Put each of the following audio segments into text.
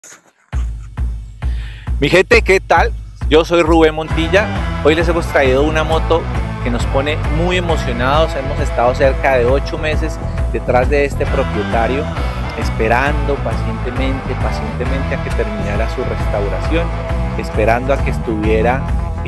Mi gente, ¿qué tal? Yo soy Rubén Montilla. Hoy les hemos traído una moto que nos pone muy emocionados. Hemos estado cerca de 8 meses detrás de este propietario, esperando pacientemente a que terminara su restauración, esperando a que estuviera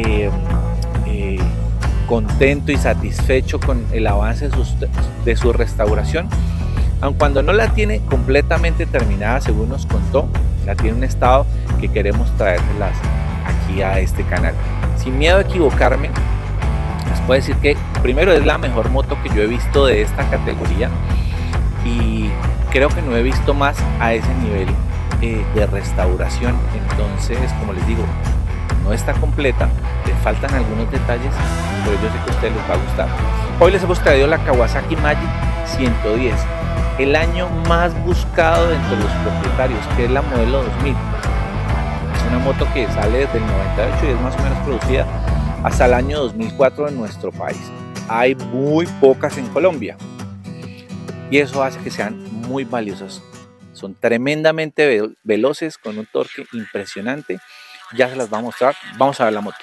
contento y satisfecho con el avance de su restauración. Aun cuando no la tiene completamente terminada, según nos contó, la tiene en un estado que queremos traérselas aquí a este canal. Sin miedo a equivocarme, les puedo decir que primero es la mejor moto que yo he visto de esta categoría y creo que no he visto más a ese nivel de restauración. Entonces, como les digo, no está completa, le faltan algunos detalles, pero yo sé que a ustedes les va a gustar. Hoy les hemos traído la Kawasaki Magic 110, el año más buscado entre los propietarios, que es la modelo 2000. Es una moto que sale desde el 98 y es más o menos producida hasta el año 2004 en nuestro país. Hay muy pocas en Colombia y eso hace que sean muy valiosas. Son tremendamente veloces, con un torque impresionante. Ya se las va a mostrar. Vamos a ver la moto.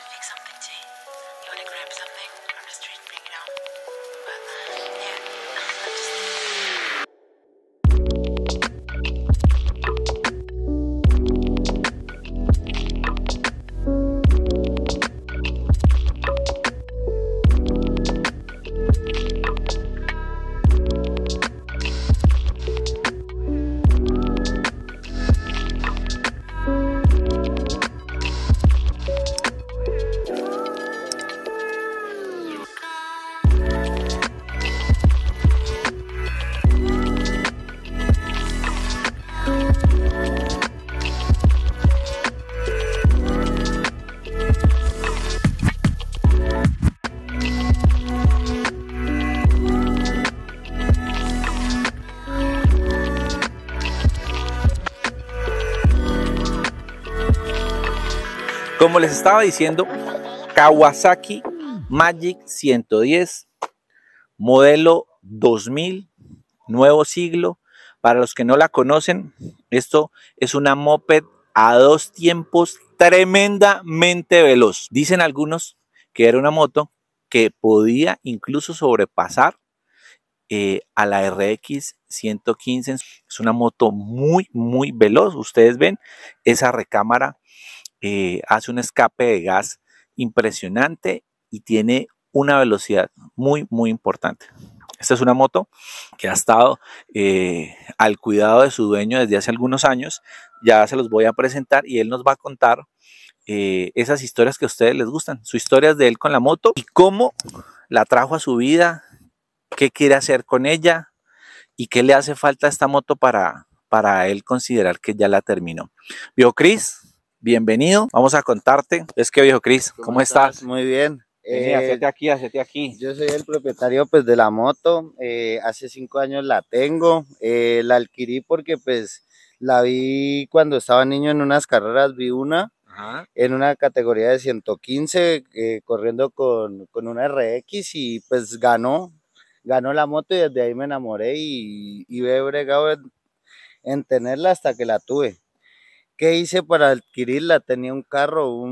Como les estaba diciendo, Kawasaki Magic 110, modelo 2000, nuevo siglo. Para los que no la conocen, esto es una moped a 2 tiempos tremendamente veloz. Dicen algunos que era una moto que podía incluso sobrepasar a la RX 115. Es una moto muy veloz. Ustedes ven esa recámara. Hace un escape de gas impresionante y tiene una velocidad muy importante. Esta es una moto que ha estado al cuidado de su dueño desde hace algunos años. Ya se los voy a presentar y él nos va a contar esas historias que a ustedes les gustan, sus historias de él con la moto y cómo la trajo a su vida, qué quiere hacer con ella y qué le hace falta a esta moto para él considerar que ya la terminó. Viejo Cris, bienvenido, vamos a contarte. Es que viejo Cris, ¿cómo estás? Muy bien. Hacete aquí. Yo soy el propietario pues de la moto, hace 5 años la tengo, la adquirí porque pues la vi cuando estaba niño en unas carreras, vi una en una categoría de 115 corriendo con una RX y pues ganó la moto y desde ahí me enamoré y he bregado en tenerla hasta que la tuve. ¿Qué hice para adquirirla? Tenía un carro,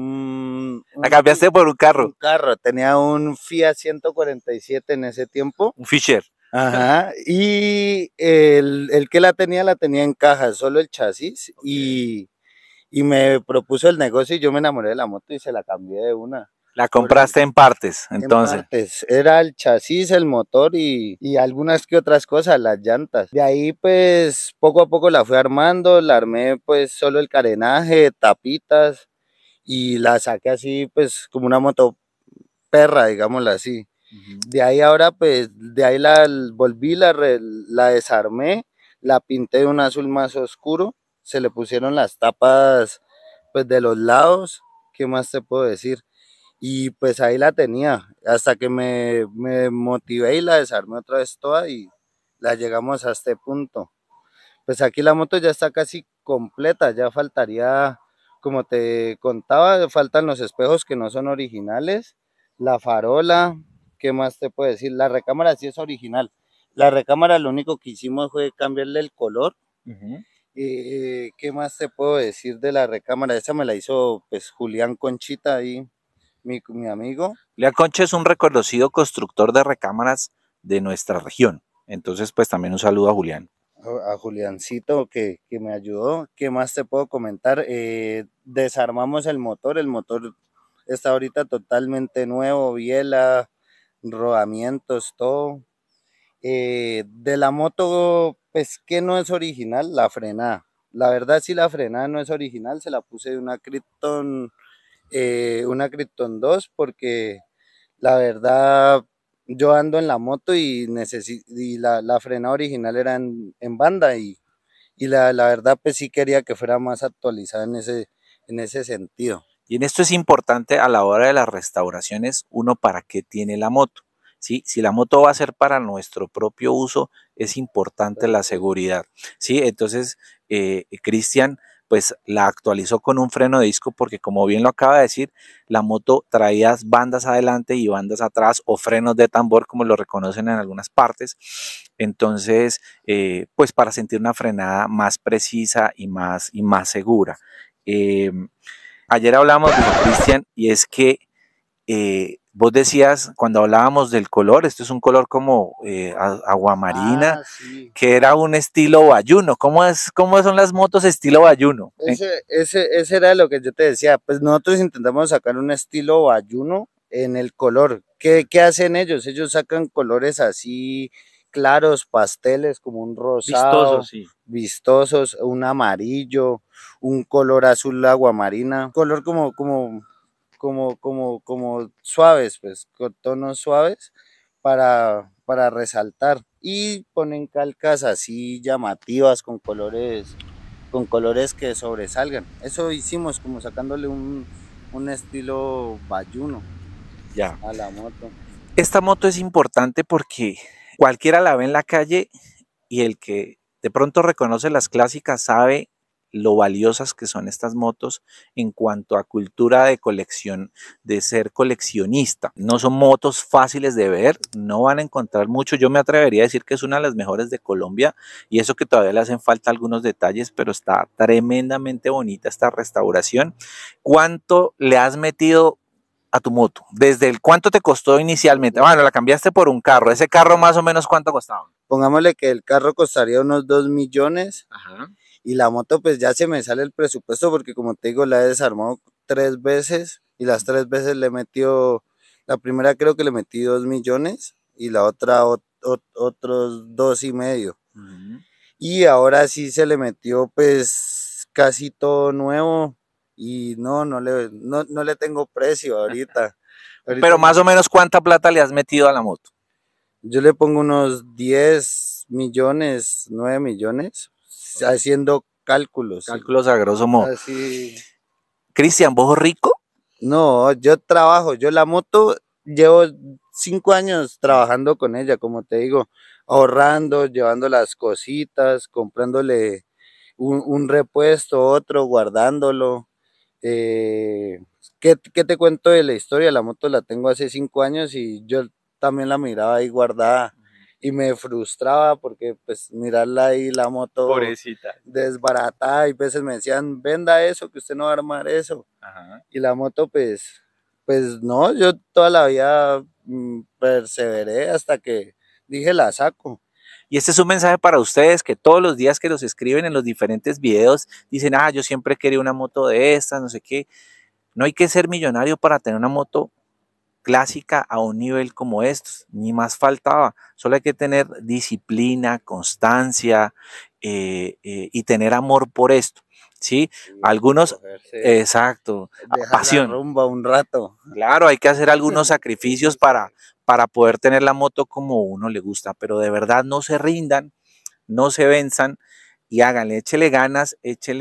La cambiaste por un carro. Un carro, tenía un Fiat 147 en ese tiempo. Un Fisher. Ajá, y el que la tenía en caja, solo el chasis, okay. y me propuso el negocio y yo me enamoré de la moto y se la cambié de una. La compraste en partes, entonces. En partes, era el chasis, el motor y algunas que otras cosas, las llantas. De ahí pues poco a poco la fui armando, la armé pues solo el carenaje, tapitas y la saqué así pues como una moto perra, digámoslo así. De ahí ahora pues, de ahí la volví, la desarmé, la pinté de un azul más oscuro, se le pusieron las tapas pues de los lados, ¿qué más te puedo decir? Y pues ahí la tenía, hasta que me motivé y la desarmé otra vez toda y la llegamos a este punto. Pues aquí la moto ya está casi completa, ya faltaría, como te contaba, faltan los espejos que no son originales, la farola, ¿qué más te puedo decir? La recámara sí es original. La recámara lo único que hicimos fue cambiarle el color ¿Qué más te puedo decir de la recámara? Esa me la hizo pues Julián Conchita ahí, mi amigo. Lea Concha es un reconocido constructor de recámaras de nuestra región. Entonces, pues también un saludo a Julián. A Juliancito que me ayudó. ¿Qué más te puedo comentar? Desarmamos el motor está ahorita totalmente nuevo, biela, rodamientos, todo. De la moto, pues que no es original, la frenada. La verdad, si la frenada no es original, se la puse de una Krypton 2 porque la verdad yo ando en la moto y la frenada original era en banda y la verdad pues sí quería que fuera más actualizada en ese sentido. Y en esto es importante a la hora de las restauraciones, uno para qué tiene la moto. ¿Sí? Si la moto va a ser para nuestro propio uso, es importante la seguridad. ¿Sí? Entonces, Cristian pues la actualizó con un freno de disco porque como bien lo acaba de decir, la moto traía bandas adelante y bandas atrás o frenos de tambor como lo reconocen en algunas partes. Entonces, pues para sentir una frenada más precisa y más segura. Ayer hablamos de Cristian y es que vos decías cuando hablábamos del color, esto es un color como aguamarina, Sí. que era un estilo bayuno. ¿Cómo son las motos estilo bayuno? Ese era lo que yo te decía, pues nosotros intentamos sacar un estilo bayuno en el color. ¿Qué hacen ellos? Ellos sacan colores así claros, pasteles, como un Vistoso, rosado, sí. vistosos, un amarillo, un color azul aguamarina, color como suaves, pues, con tonos suaves para resaltar. Y ponen calcas así llamativas con colores que sobresalgan. Eso hicimos, como sacándole un estilo bayuno Ya. a la moto. Esta moto es importante porque cualquiera la ve en la calle y el que de pronto reconoce las clásicas sabe lo valiosas que son estas motos en cuanto a cultura de colección, de ser coleccionista. No son motos fáciles de ver, no van a encontrar mucho. Yo me atrevería a decir que es una de las mejores de Colombia y eso que todavía le hacen falta algunos detalles, pero está tremendamente bonita esta restauración. ¿Cuánto le has metido a tu moto? ¿Desde el cuánto te costó inicialmente? Bueno, la cambiaste por un carro. ¿Ese carro más o menos cuánto costaba? Pongámosle que el carro costaría unos 2 millones Ajá. y la moto pues ya se me sale el presupuesto porque como te digo la he desarmado 3 veces y las 3 veces le he metido, la primera creo que le metí 2 millones y la otra otros 2,5. Uh-huh. Y ahora sí se le metió pues casi todo nuevo y no le tengo precio ahorita. Ahorita Pero más o menos cuánta plata le has metido a la moto. yo le pongo unos 10 millones, 9 millones, haciendo cálculos, sí. Cálculos a grosso modo. Así, Cristian, ¿vos sos rico? no, yo trabajo, yo la moto llevo 5 años trabajando con ella, como te digo, ahorrando, llevando las cositas, comprándole un repuesto, otro, guardándolo. Eh, ¿qué te cuento de la historia? La moto la tengo hace 5 años y yo también la miraba ahí guardada y me frustraba porque pues mirarla ahí, la moto Pobrecita. desbaratada y veces me decían, venda eso, que usted no va a armar eso. Ajá. Y la moto pues no, yo toda la vida perseveré hasta que dije la saco. Y este es un mensaje para ustedes que todos los días que los escriben en los diferentes videos dicen, yo siempre quería una moto de estas, no sé qué. No hay que ser millonario para tener una moto clásica a un nivel como estos, ni más faltaba. Solo hay que tener disciplina, constancia y tener amor por esto. ¿Sí? Algunos, exacto, Dejar la pasión. rumba un rato. Claro, hay que hacer algunos sacrificios para poder tener la moto como uno le gusta, pero de verdad no se rindan, no se venzan y háganle, échele ganas,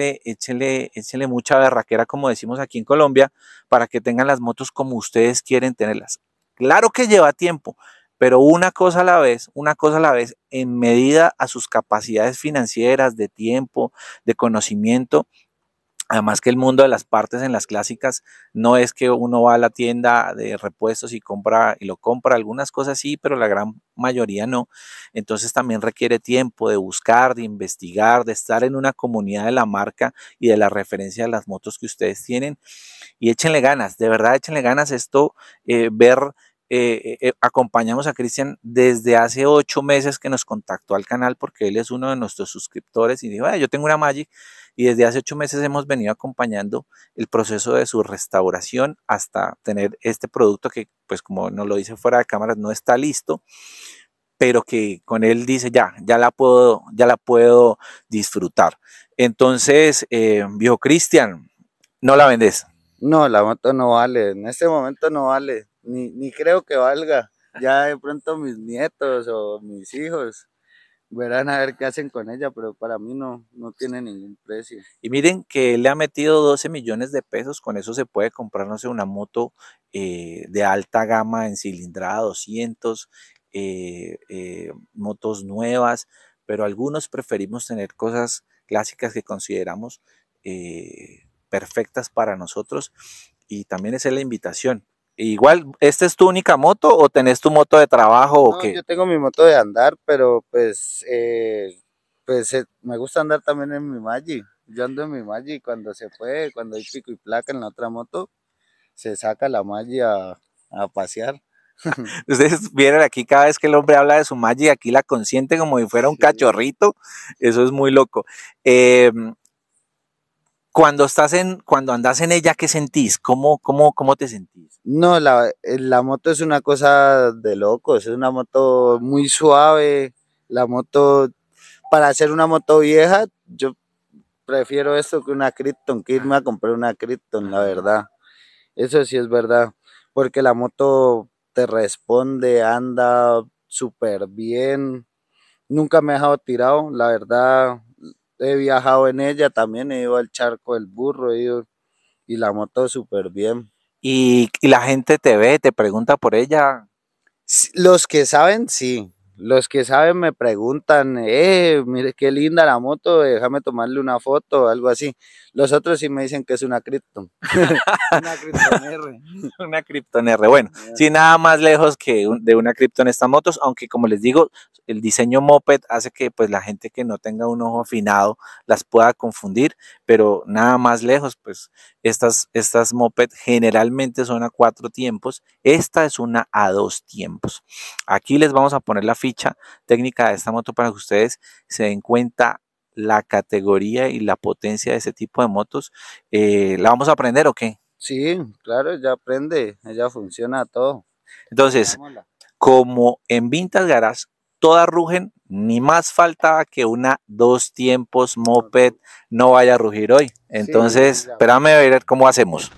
échele mucha berraquera, como decimos aquí en Colombia, para que tengan las motos como ustedes quieren tenerlas. Claro que lleva tiempo, pero una cosa a la vez, en medida a sus capacidades financieras, de tiempo, de conocimiento, Además que el mundo de las partes en las clásicas no es que uno va a la tienda de repuestos y lo compra, algunas cosas sí, pero la gran mayoría no. Entonces también requiere tiempo de buscar, de investigar, de estar en una comunidad de la marca y de la referencia de las motos que ustedes tienen. Y échenle ganas, de verdad échenle ganas. Esto, acompañamos a Cristian desde hace 8 meses que nos contactó al canal porque él es uno de nuestros suscriptores y dijo, yo tengo una Magic, y desde hace 8 meses hemos venido acompañando el proceso de su restauración hasta tener este producto que, pues como nos lo dice fuera de cámaras, no está listo, pero que con él dice ya la puedo disfrutar. Entonces, viejo Cristian, no la vendes. No, la moto no vale, en este momento no vale, ni creo que valga. Ya de pronto mis nietos o mis hijos verán a ver qué hacen con ella, pero para mí no tiene ningún precio. Y miren que él le ha metido 12 millones de pesos, con eso se puede comprar, no sé, una moto de alta gama en cilindrada 200, motos nuevas, pero algunos preferimos tener cosas clásicas que consideramos perfectas para nosotros, y también esa es la invitación. Igual, ¿esta es tu única moto o tenés tu moto de trabajo o qué? Yo tengo mi moto de andar, pero pues, me gusta andar también en mi Magic. Yo ando en mi Magic cuando se puede, cuando hay pico y placa en la otra moto, se saca la Magic a pasear. Ustedes vieron aquí cada vez que el hombre habla de su Magic, aquí la consiente como si fuera un cachorrito. Eso es muy loco. Cuando andas en ella, ¿qué sentís? ¿Cómo te sentís? No, la moto es una cosa de locos, es una moto muy suave. La moto, para hacer una moto vieja, yo prefiero esto que una Krypton, que irme a comprar una Krypton, la verdad. Eso sí es verdad, porque la moto te responde, anda súper bien. Nunca me ha dejado tirado, la verdad. He viajado en ella, también he ido al Charco del Burro, y la moto súper bien. Y la gente te ve, te pregunta por ella. Los que saben, sí. Los que saben me preguntan, mire qué linda la moto, déjame tomarle una foto o algo así. Los otros sí me dicen que es una Krypton. Una Krypton R. Una Krypton R. Bueno, sí, nada más lejos que de una Krypton estas motos, aunque como les digo, el diseño moped hace que pues la gente que no tenga un ojo afinado las pueda confundir, pero nada más lejos. Pues estas moped generalmente son a 4 tiempos, esta es una a 2 tiempos. Aquí les vamos a poner la ficha técnica de esta moto para que ustedes se den cuenta la categoría y la potencia de ese tipo de motos. ¿La vamos a aprender o qué? Sí, claro, ya aprende, ella funciona todo. Entonces, como en Vintage Garage todas rugen, ni más faltaba que una 2 tiempos moped no vaya a rugir hoy. Entonces, sí, espérame a ver cómo hacemos.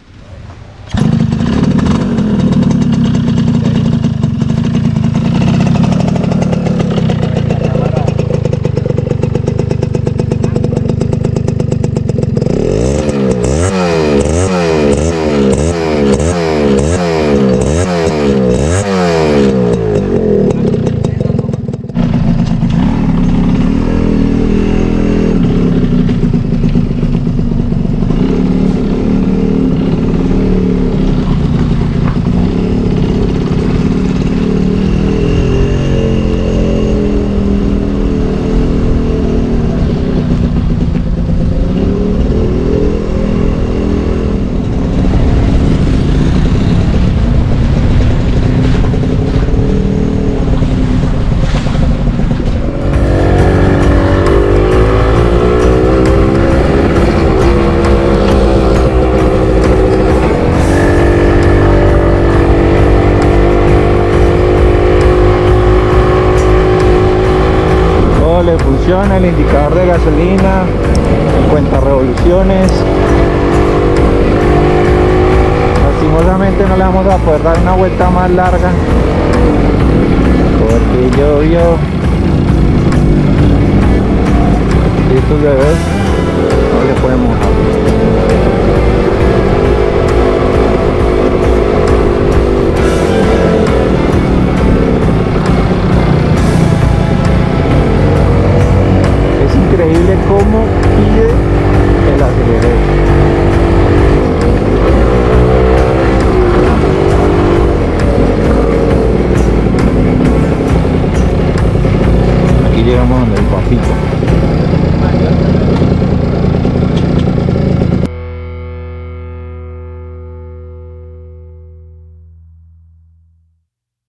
Funciona el indicador de gasolina, cuenta revoluciones. Lastimosamente no le vamos a poder dar una vuelta más larga porque llovió. Y estos bebés no le pueden mojar. Increíble cómo pide el acelerador. vamos donde el papito.